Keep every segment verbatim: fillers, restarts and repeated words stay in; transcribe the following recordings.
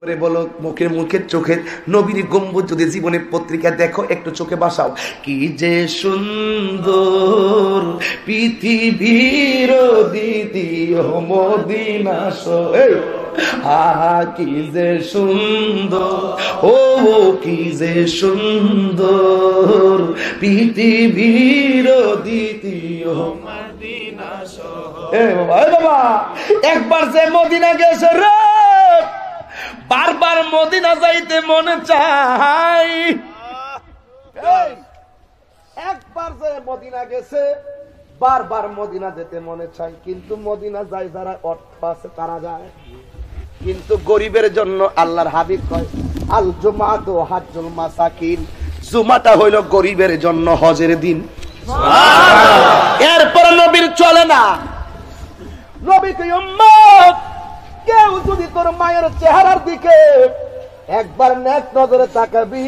বলো মুখের মুখের চোখের নবীর গম্বুজ যদি জীবনে পত্রিকা দেখো একটু চোখে বাসাও। কি যে সুন্দর পৃথিবীর দ্বিতীয় মদিনা শহর, আহা কি যে সুন্দর, ও কি যে সুন্দর পৃথিবীর দ্বিতীয় মদিনা শহর। এ বাবা এ বাবা একবার যে মদিনা গেছে রে, বারবার মদিনা যাইতে মনে চাই। একবার যে মদিনা গেছে বারবার মদিনা যেতে মনে চাই, কিন্তু মদিনা যায় যারা অর্থ আছে তারা যায়, কিন্তু গরিবের জন্য আল্লাহর হাবিব কয় আল জুমাতু হাজ্জুল মাসাকিন, জুমাটা হইল গরিবের জন্য হজের দিন। এরপর নবীর চলে না। নবী কয় উম্মত, কেউ যদি তোর মায়ের চেহারার দিকে একবার নেক নজরে তাকাবি,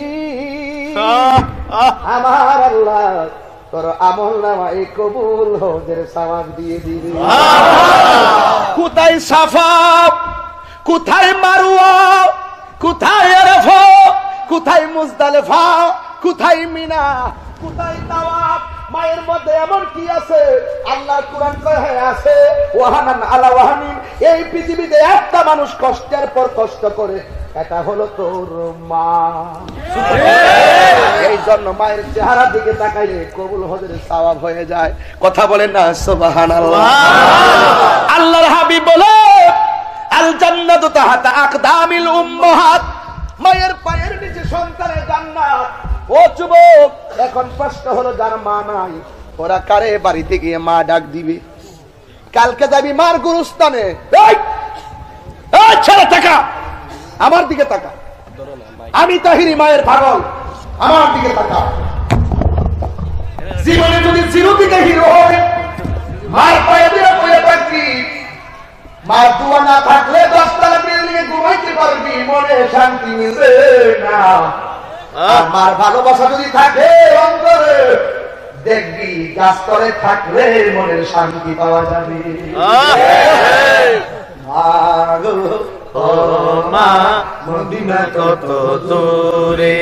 আমার আল্লাহ তোর আমল নামায় কবুল হজের সওয়াব দিয়ে দিবে। কোথায় সাফা, কোথায় মারওয়া, কোথায় আরাফা, কোথায় মুজদালিফা, কোথায় মিনা, কোথায় তাওয়াফ? মায়ের মধ্যে এমন কি আছে? আল্লাহ কুরআন কহে আছে ওয়াহানান আলা ওয়াহানিন, এই পৃথিবীতে একটা মানুষ কষ্টের পর কষ্ট করে, এটা হলো তোর মা। এই জন্য মায়ের চেহারার দিকে তাকাইলে কবুল হজের সওয়াব হয়ে যায়। কথা বলেন না সুবহানাল্লাহ। আল্লাহর হাবিব বলে আল জান্নাতু তাহতা আকদামিল উম্মাহাত, মায়ের পায়ের নিচে সন্তানের জান্নাত। ও যুবক, এখন প্রশ্ন হলো যার মা নাই ওরা কারে বাড়িতে গিয়ে মা ডাক দিবে? কালকে যাবি মার গুরুস্থানে, ছেড়ে টাকা আমার দিকে তাকা, আমি তাহিরি মায়ের পাগল, আমার দিকে তাকা। জীবনে যদি চিরদিকে হিরো হবে মার পায়ে দিয়ে বয়ে থাকবি, মার দোয়া না থাকলে দশতলা বিল্ডিং এ ঘুমাইতে পারবি, মনে শান্তি মিলবে না। আমার ভালোবাসা যদি থাকে অন্তরে, দেখবি গাছ তলে থাকলে মনের শান্তি পাওয়া যাবে। ও মা মদিনা কত দূরে,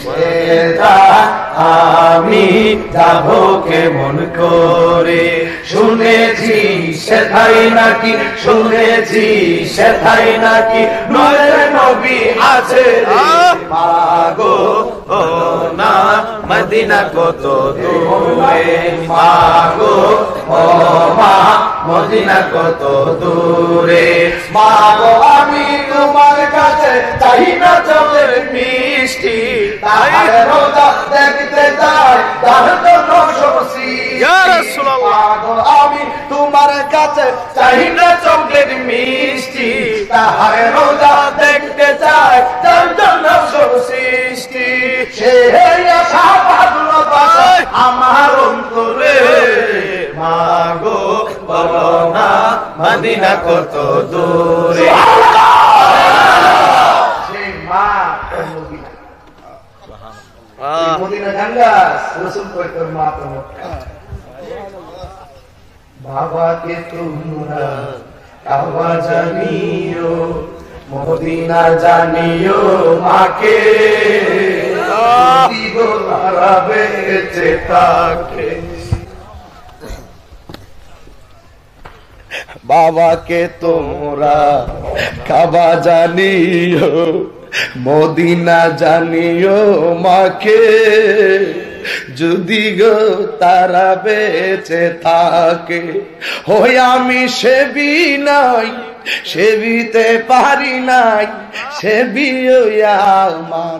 আমি যাব কেমন করে? শুনেছি সেথাই নাকি, শুনেছি সেথাই নাকি নয় নবী আছে মাগো। ও না মদিনা কত দূরে, মাগো ও মা মদিনা কত দূরে। মাগো আমি তোমার কাছে চাই না চলের মিষ্টি, তাহার রোজা দেখতে যাই তার জন্য সবসি। ইয়া রাসূলুল্লাহ, মাগো আমি তোমার কাছে চাই না চলের মিষ্টি, তাহার রোজা দেখতে যাই তার জন্য সবসৃষ্টি। সে আশা বাঁধলো বাসা আমার অন্তরে, মাগো বলো না মদিনা কত দূরে। সেই মা মদিনা, মদিনা গাঙ্গাস রসুল কয় তোর মা তো মক্কা। বাবাকে তোমরা কাবা জানিও, মদিনা জানিও মাকে, বেঁচে থাকে। বাবাকে তোমরা কাবা জানিও, মদিনা জানিও মাকে, যদি গো তারা বেঁচে থাকে। হই আমি সেবি নাই, সেবিতে পারি নাই, সেবি আমার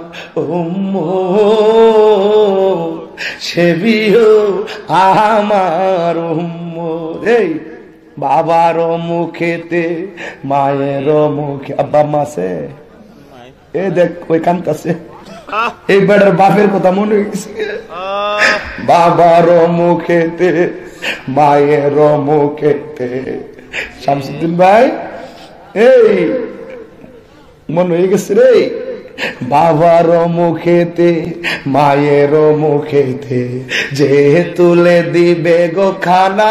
উম্মত, সেবিও আমার উম্মত। এই বাবার মুখেতে মায়ের মুখে, আব্বা মাসে এ দেখ ওই কান্তাছে, এই বেটার বাপের কথা মনে হয়েছে। বাবার মুখেতে মায়ের মুখেতে, শামসুদ্দিন ভাই এই মনে হয়ে গেছে রে। বাবার মুখেতে মায়ের মুখেতে যে তুলে দিবে গো খানা,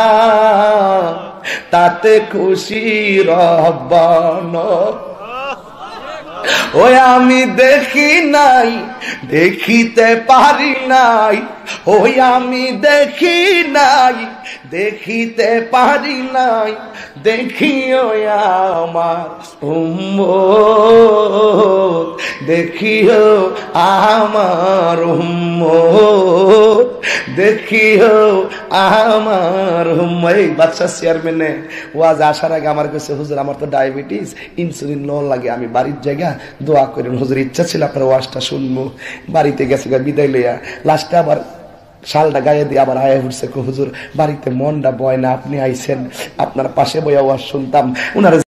তাতে খুশি রব্বানা। ওই আমি দেখি নাই দেখিতে পারি নাই, ওই আমি দেখি নাই দেখিতে পারি নাই, দেখিও আমার উম্মত, দেখিও আমার উম্মত, দেখিও আমার উম্মত। এই বাদশা চেয়ারম্যানে ওয়াজ আসার আগে আমার কাছে, হুজুর আমার তো ডায়াবেটিস, ইনসুলিন লো লাগে, আমি বাড়ির জায়গা দোয়া করেন হুজুর, ইচ্ছা ছিল আপনার ওয়াজটা শুনবো। বাড়িতে গেছে বিদায় লইয়া, লাস্টে আবার শালটা গায়ে দিয়ে আবার আয়া উঠছে, হুজুর বাড়িতে মনটা বয় না, আপনি আইছেন, আপনার পাশে বইয়া ওয়াজ শুনতাম, উনার